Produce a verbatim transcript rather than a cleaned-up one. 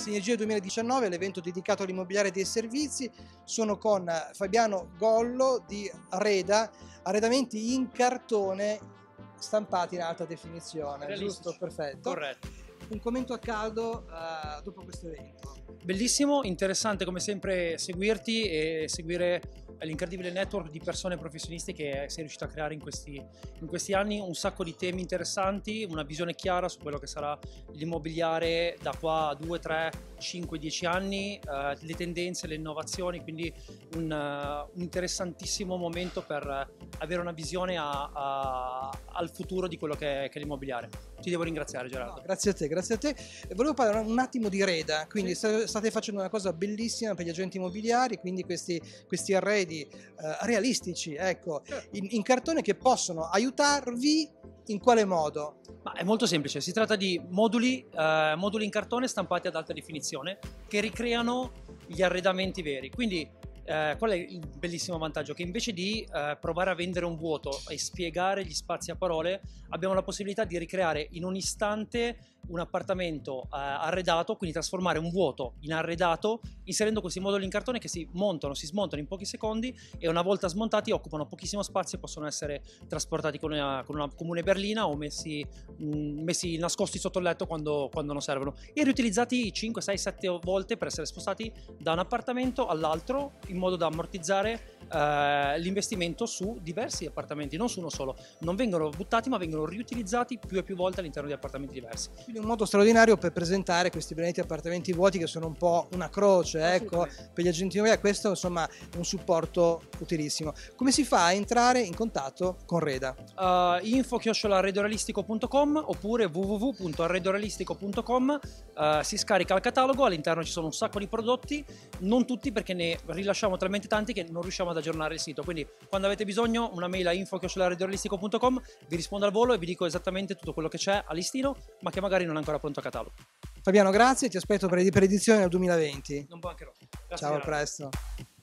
Sinergie duemiladiciannove, l'evento dedicato all'immobiliare dei servizi. Sono con Fabiano Gollo di Reda, arredamenti in cartone stampati in alta definizione, giusto? Perfetto. Corretto. Un commento a caldo uh, dopo questo evento. Bellissimo, interessante come sempre seguirti e seguire l'incredibile network di persone professionisti che sei riuscito a creare in questi, in questi anni, un sacco di temi interessanti, una visione chiara su quello che sarà l'immobiliare da qua a due, tre, cinque, dieci anni, eh, le tendenze, le innovazioni, quindi un, uh, un interessantissimo momento per avere una visione a, a, al futuro di quello che è, che è l'immobiliare. Ti devo ringraziare, Gerardo. No, grazie a te, grazie a te. Volevo parlare un attimo di Reda, quindi sì. State facendo una cosa bellissima per gli agenti immobiliari, quindi questi, questi arredi eh, realistici, ecco, in, in cartone che possono aiutarvi in quale modo? Ma è molto semplice, si tratta di moduli, eh, moduli in cartone stampati ad alta definizione che ricreano gli arredamenti veri, quindi Eh, qual è il bellissimo vantaggio? Che invece di eh, provare a vendere un vuoto e spiegare gli spazi a parole, abbiamo la possibilità di ricreare in un istante un appartamento eh, arredato, quindi trasformare un vuoto in arredato inserendo questi moduli in cartone che si montano, si smontano in pochi secondi e una volta smontati occupano pochissimo spazio e possono essere trasportati con una, con una comune berlina o messi, mh, messi nascosti sotto il letto quando, quando non servono e riutilizzati cinque, sei, sette volte per essere spostati da un appartamento all'altro in modo da ammortizzare eh, l'investimento su diversi appartamenti, non su uno solo. Non vengono buttati ma vengono riutilizzati più e più volte all'interno di appartamenti diversi. Quindi un modo straordinario per presentare questi benedetti appartamenti vuoti che sono un po' una croce, ecco, per gli agenti immobiliari. Questo insomma è un supporto utilissimo. Come si fa a entrare in contatto con Reda? Uh, info chiocciola arredorealistico punto com oppure w w w punto arredorealistico punto com. uh, si scarica il catalogo, all'interno ci sono un sacco di prodotti, non tutti perché ne rilasciamo talmente tanti che non riusciamo ad aggiornare il sito, quindi quando avete bisogno una mail a info chiocciola arredorealistico punto com, vi rispondo al volo e vi dico esattamente tutto quello che c'è a listino ma che magari non è ancora pronto a catalogo. Fabiano, grazie, ti aspetto per l'edizione del duemilaventi. Non mancherò. Grazie. Ciao, a presto.